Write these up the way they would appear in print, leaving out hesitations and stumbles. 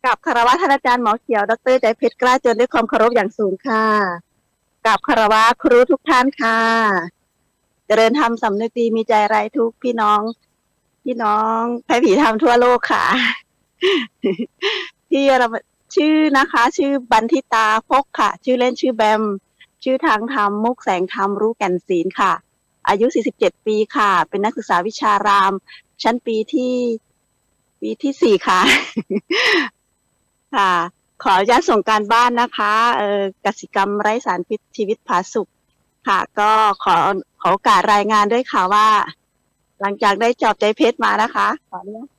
กับคารวะท่านอาจารย์หมอเขียวดรใจเพชรกล้าจนด้วยความเคารพอย่างสูงค่ะกับคารวะครูทุกท่านค่ะเจริญธรรมสำนึกดีมีใจไร้ทุกพี่น้องไทยผีธรรมทั่วโลกค่ะที่เราชื่อนะคะชื่อบันทิตาพกค่ะชื่อเล่นชื่อแบมชื่อทางธรรมมุกแสงธรรมรู้แก่นศีลค่ะอายุ47ปีค่ะเป็นนักศึกษาวิชารามชั้นปีที่4ค่ะค่ะขออนุญาตส่งการบ้านนะคะกสิกรรมไร้สารพิษชีวิตผาสุกค่ะก็ขอโอกาสรายงานด้วยค่ะว่าหลังจากได้จอบใจเพชรมานะคะขออนุญาต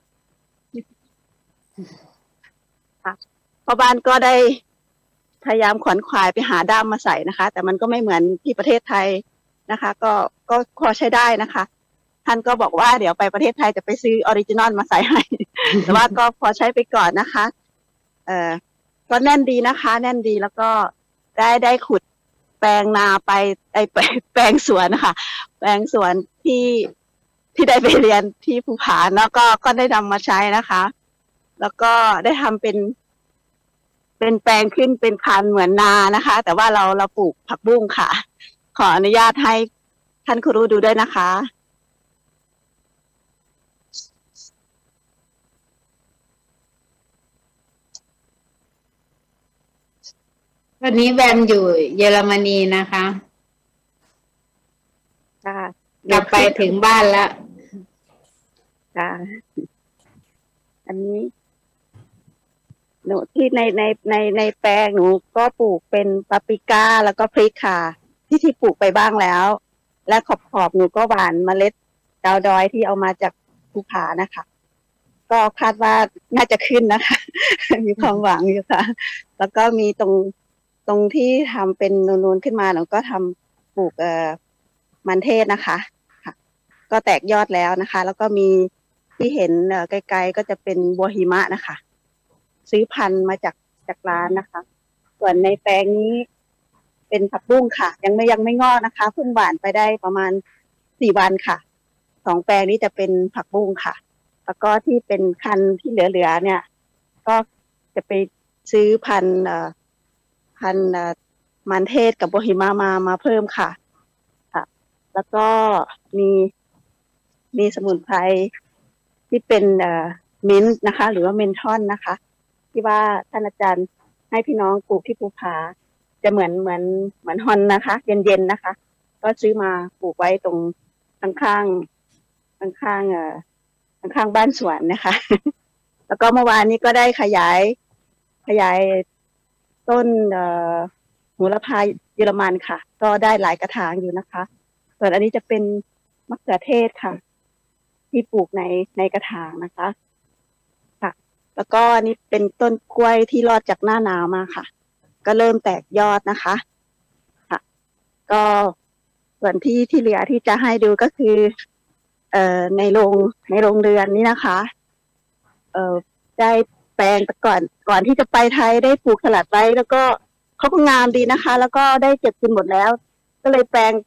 ค่ะพ่อบ้านก็ได้พยายามขวนขวายไปหาด้ามมาใส่นะคะแต่มันก็ไม่เหมือนที่ประเทศไทยนะคะก็พอใช้ได้นะคะท่านก็บอกว่าเดี๋ยวไปประเทศไทยจะไปซื้อออริจินอลมาใส่ให้ แต่ว่าก็พอใช้ไปก่อนนะคะก็แน่นดีนะคะแน่นดีแล้วก็ได้ขุดแปลงนาไปแปลงสวนนะคะแปลงสวนที่ได้ไปเรียนที่ภูผาแล้วก็ได้นำมาใช้นะคะ แล้วก็ได้ทำเป็นแปลงขึ้นเป็นคันเหมือนนานะคะ แต่ว่าเราปลูกผักบุ้งค่ะ ขออนุญาตให้ท่านครูดูด้วยนะคะวันนี้แบมอยู่เยอรมนีนะคะกลับไปถึงบ้านแล้วค่ะอันนี้หนูที่ในแปลงหนูก็ปลูกเป็นปาปริก้าแล้วก็พริกค่ะที่ปลูกไปบ้างแล้ว และขอบหนูก็หว่านเมล็ดดาวดอยที่เอามาจากภูผานะคะก็คาดว่าน่าจะขึ้นนะคะ มีความหวังอยู่ค่ะ แล้วก็มีตรงที่ทำเป็นนูนๆขึ้นมาหนูก็ทำปลูกมันเทศนะคะค่ะก็แตกยอดแล้วนะคะ แล้วก็มีที่เห็นไกลๆก็จะเป็นบัวหิมะนะคะซื้อพันธุ์มาจากร้านนะคะ ส่วนในแปลงนี้เป็นผักบุ้งค่ะยังไม่งอกนะคะเพิ่งหว่านไปได้ประมาณ4 วันค่ะ2 แปลงนี้จะเป็นผักบุ้งค่ะแล้วก็ที่เป็นคันที่เหลือเนี่ยก็จะไปซื้อพันธุ์มันเทศกับโบฮิมามาเพิ่มค่ะแล้วก็มีสมุนไพรที่เป็นมิ้นท์นะคะหรือว่าเมนทอนนะคะที่ว่าท่านอาจารย์ให้พี่น้องปลูกที่ภูผาจะเหมือนฮอนนะคะเย็นๆนะคะก็ซื้อมาปลูกไว้ตรงข้างบ้านสวนนะคะแล้วก็เมื่อวานนี้ก็ได้ขยายต้นโหระพาเยอรมันค่ะก็ได้หลายกระถางอยู่นะคะส่วนอันนี้จะเป็นมะเขือเทศค่ะที่ปลูกในกระถางนะคะค่ะแล้วก็นี่เป็นต้นกล้วยที่รอดจากหน้าหนาวมาค่ะก็เริ่มแตกยอดนะคะค่ะก็ส่วนที่เหลือที่จะให้ดูก็คือในโรงเรือนนี้นะคะได้แปลงก่อนที่จะไปไทยได้ปลูกสลัดไว้แล้วก็เขาก็งามดีนะคะ แล้วก็ได้เก็บกินหมดแล้วก็เลยแปลง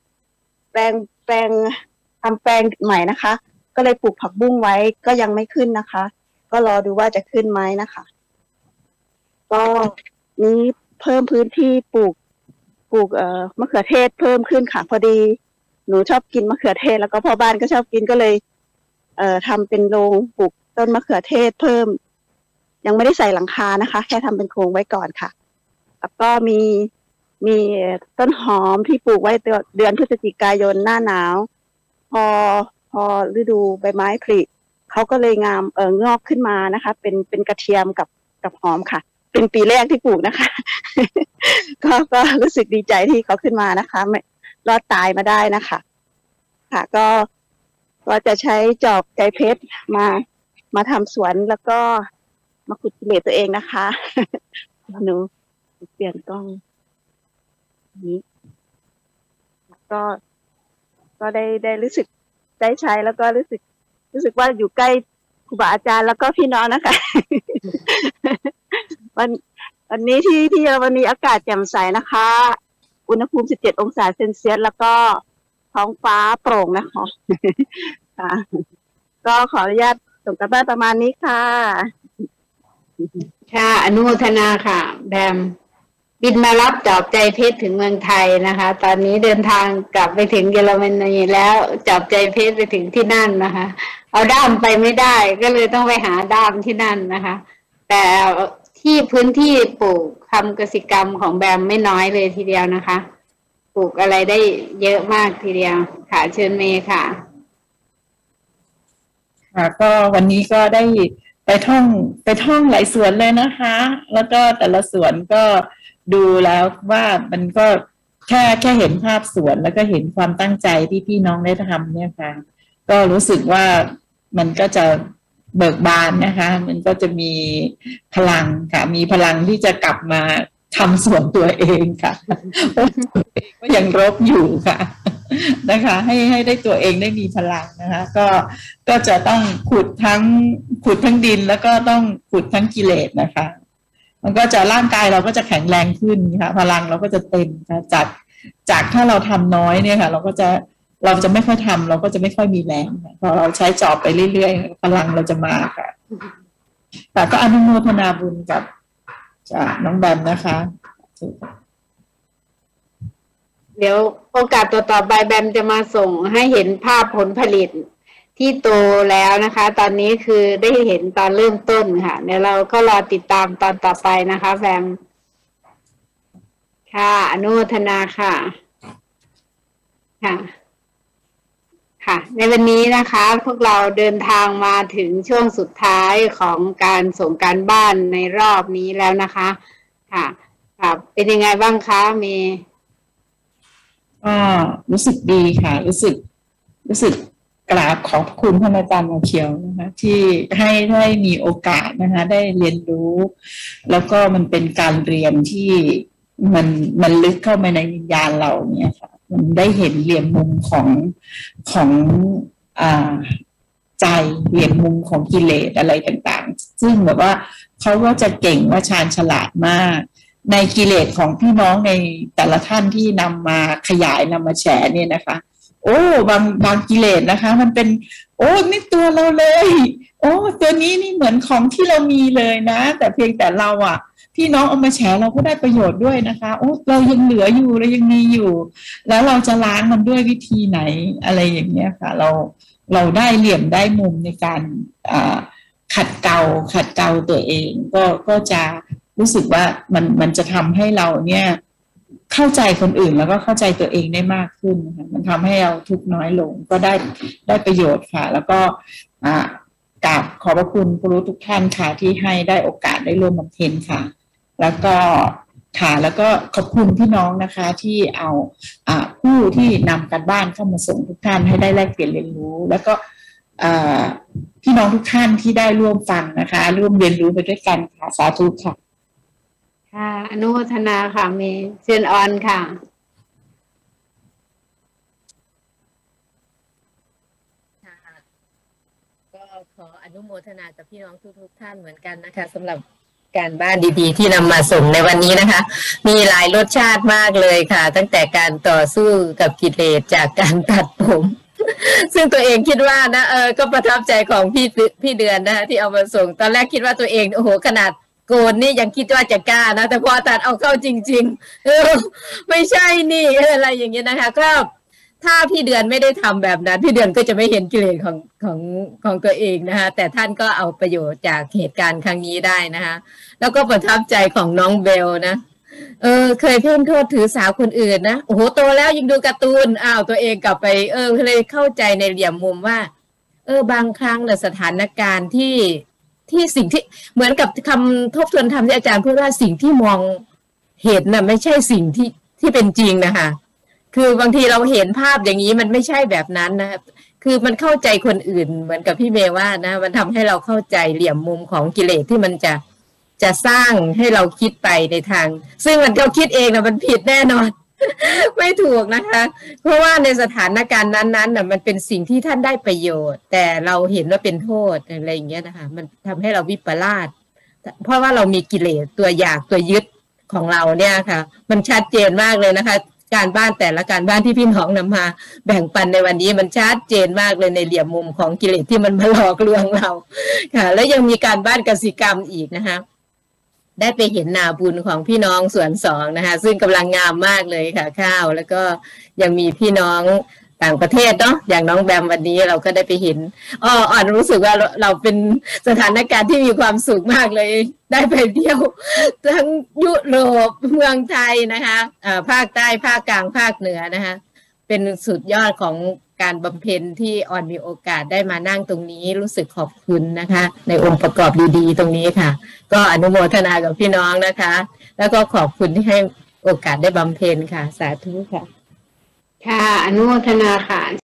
ทำแปลงใหม่นะคะก็เลยปลูกผักบุ้งไว้ก็ยังไม่ขึ้นนะคะก็รอดูว่าจะขึ้นไหมนะคะก็นี้เพิ่มพื้นที่ปลูกมะเขือเทศเพิ่มขึ้นค่ะพอดีหนูชอบกินมะเขือเทศแล้วก็พ่อบ้านก็ชอบกินก็เลยทำเป็นโรงปลูกต้นมะเขือเทศเพิ่มยังไม่ได้ใส่หลังคานะคะแค่ทำเป็นโครงไว้ก่อนค่ะแล้วก็มีต้นหอมที่ปลูกไว้เดือนพฤศจิกายนหน้าหนาวพอฤดูใบไม้ผลิเขาก็เลยงามงอกขึ้นมานะคะเป็นกระเทียมกับหอมค่ะเป็นปีแรกที่ปลูกนะคะ ก็รู้สึกดีใจที่เขาขึ้นมานะคะไม่รอดตายมาได้นะคะค่ะก็จะใช้จอบใจเพชรมาทำสวนแล้วก็มาขุดกิเลสตัวเองนะคะหนูเปลี่ยนกล้องนี้ก็ได้รู้สึกได้ใช้แล้วก็รู้สึกว่าอยู่ใกล้ครูบาอาจารย์แล้วก็พี่น้องนะคะ วันนี้วันนี้อากาศแจ่มใสนะคะอุณหภูมิ17 องศาเซนเซียสแล้วก็ท้องฟ้าโปร่งนะคะค่ะก็ขออนุญาตส่งกลับบ้านประมาณนี้ค่ะค่ะอนุโมทนาค่ะแบมบินมารับจอบใจเพชรถึงเมืองไทยนะคะ ตอนนี้เดินทางกลับไปถึงเยอรมนีแล้วจอบใจเพชรไปถึงที่นั่นนะคะ เอาด้ามไปไม่ได้ก็เลยต้องไปหาด้ามที่นั่นนะคะ แต่ที่พื้นที่ปลูกทำกสิกรรมของแบมไม่น้อยเลยทีเดียวนะคะปลูกอะไรได้เยอะมากทีเดียวค่ะเชิญเมย์ค่ะค่ะก็วันนี้ก็ได้ไปท่องหลายสวนเลยนะคะ แล้วก็แต่ละสวนก็ดูแล้วว่ามันก็แค่เห็นภาพสวนแล้วก็เห็นความตั้งใจที่พี่น้องได้ทำเนี่ยค่ะก็รู้สึกว่ามันก็จะเบิกบานนะคะ มันก็จะมีพลังค่ะมีพลังที่จะกลับมาทำสวนตัวเองค่ะก็ยังรบอยู่ค่ะนะคะให้ได้ตัวเองได้มีพลังนะคะก็จะต้องขุดทั้งดินแล้วก็ต้องขุดทั้งกิเลสนะคะมันก็จะร่างกายเราก็จะแข็งแรงขึ้นค่ะพลังเราก็จะเต็มค่ะจากถ้าเราทำน้อยเนี่ยค่ะเราจะไม่ค่อยทำเราก็จะไม่ค่อยมีแรงพอเราใช้จอบไปเรื่อยๆพลังเราจะมาค่ะแต่ก็อนุโมทนาบุญกับจากน้องแบมนะคะเดี๋ยวโอกาสต่อไปแบมจะมาส่งให้เห็นภาพผลผลิตที่โตแล้วนะคะ ตอนนี้คือได้เห็นตอนเริ่มต้นค่ะเดี๋ยวเราก็รอติดตามตอนต่อไปนะคะแบมค่ะอนุโมทนาค่ะค่ะค่ะในวันนี้นะคะพวกเราเดินทางมาถึงช่วงสุดท้ายของการส่งการบ้านในรอบนี้แล้วนะคะค่ะค่ะเป็นยังไงบ้างคะเมย์ก็รู้สึกดีค่ะรู้สึกกราบขอบคุณท่านอาจารย์มาเขียวนะคะที่ให้มีโอกาสนะคะได้เรียนรู้แล้วก็มันเป็นการเรียนที่มันลึกเข้ามาในวิญญาณเราเนี่ยค่ะมันได้เห็นเหลี่ยมมุมของใจเหลี่ยมมุมของกิเลสอะไรต่างๆซึ่งแบบว่าเขาก็จะเก่งว่าชาญฉลาดมากในกิเลสของพี่น้องในแต่ละท่านที่นำมาขยายนำมาแฉเนี่ยนะคะโอ้บางกิเลสนะคะมันเป็นโอ้นี่ตัวเราเลยโอ้ตัวนี้นี่เหมือนของที่เรามีเลยนะแต่เพียงแต่เราอ่ะพี่น้องเอามาแฉเราก็ได้ประโยชน์ด้วยนะคะโอ้เรายังเหลืออยู่เรายังมีอยู่แล้วเราจะล้างมันด้วยวิธีไหนอะไรอย่างเงี้ยค่ะเราได้เหลี่ยมได้มุมในการขัดเกลาตัวเองก็จะรู้สึกว่ามันจะทำให้เราเนี่ยเข้าใจคนอื่นแล้วก็เข้าใจตัวเองได้มากขึ้นนะคะมันทำให้เราทุกข์น้อยลงก็ได้ประโยชน์ค่ะแล้วก็กราบขอบพระคุณครูทุกท่านค่ะที่ให้ได้โอกาสได้ร่วมบำเพ็ญค่ะแล้วก็ค่ะแล้วก็ขอบคุณพี่น้องนะคะที่เอาผู้ที่นำการบ้านเข้ามาส่งทุกท่านให้ได้แลกเปลี่ยนเรียนรู้แล้วก็พี่น้องทุกท่านที่ได้ร่วมฟังนะคะร่วมเรียนรู้ไปด้วยกันค่ะสาธุค่ะค่ะอนุโมทนาค่ะเมย์เชิญออนค่ะก็ขออนุโมทนากับพี่น้องทุกท่านเหมือนกันนะคะสำหรับการบ้านดีๆที่นำมาส่งในวันนี้นะคะมีหลายรสชาติมากเลยค่ะตั้งแต่การต่อสู้กับกิเลสจากการตัดผมซึ่งตัวเองคิดว่านะก็ประทับใจของพี่เดือนนะคะที่เอามาส่งตอนแรกคิดว่าตัวเองโอ้โหขนาดโกนนี่ยังคิดว่าจะกล้านะแต่พอตัดเอาเข้าจริงๆไม่ใช่นี่อะไรอย่างเงี้ยนะคะก็ถ้าพี่เดือนไม่ได้ทำแบบนั้นพี่เดือนก็จะไม่เห็นกิเลสของตัวเองนะคะแต่ท่านก็เอาประโยชน์จากเหตุการณ์ครั้งนี้ได้นะคะแล้วก็ประทับใจของน้องเบลนะเคยเพ่งโทษถือสาวคนอื่นนะโอ้โหโตแล้วยังดูการ์ตูนตัวเองกลับไปเลยเข้าใจในเหลี่ยมมุมว่าบางครั้งเนี่ยสถานการณ์ที่สิ่งที่เหมือนกับคำทบทวนธรรมที่อาจารย์พูดว่าสิ่งที่มองเห็นน่ะไม่ใช่สิ่งที่เป็นจริงนะคะคือบางทีเราเห็นภาพอย่างนี้มันไม่ใช่แบบนั้นนะคือมันเข้าใจคนอื่นเหมือนกับพี่เมย์ว่านะมันทำให้เราเข้าใจเหลี่ยมมุมของกิเลสที่มันจะสร้างให้เราคิดไปในทางซึ่งมันเราคิดเองนะมันผิดแน่นอน ไม่ถูกนะคะเพราะว่าในสถานการณ์นั้นๆน่ะมันเป็นสิ่งที่ท่านได้ประโยชน์แต่เราเห็นว่าเป็นโทษอะไรอย่างเงี้ยนะคะมันทำให้เราวิปลาสเพราะว่าเรามีกิเลสตัวอยากตัวยึดของเราเนี่ยค่ะมันชัดเจนมากเลยนะคะการบ้านแต่ละการบ้านที่พี่น้องนำมาแบ่งปันในวันนี้มันชัดเจนมากเลยในเหลี่ยมมุมของกิเลสที่มันมาหลอกลวงเราค่ะแล้วยังมีการบ้านกสิกรรมอีกนะคะได้ไปเห็นนาบุญของพี่น้องส่วนสองนะคะซึ่งกำลังงามมากเลยค่ะข้าวแล้วก็ยังมีพี่น้องต่างประเทศเนาะอย่างน้องแบมวันนี้เราก็ได้ไปเห็นอ่อนรู้สึกว่าเราเป็นสถานการณ์ที่มีความสุขมากเลยได้ไปเที่ยวทั้งยุโรปเมืองไทยนะคะภาคใต้ภาคกลางภาคเหนือนะคะเป็นสุดยอดของการบำเพ็ญที่อ่อนมีโอกาสได้มานั่งตรงนี้รู้สึกขอบคุณนะคะในองค์ประกอบดีๆตรงนี้ค่ะก็อนุโมทนากับพี่น้องนะคะแล้วก็ขอบคุณที่ให้โอกาสได้บำเพ็ญค่ะสาธุค่ะค่ะอนุโมทนาค่ะ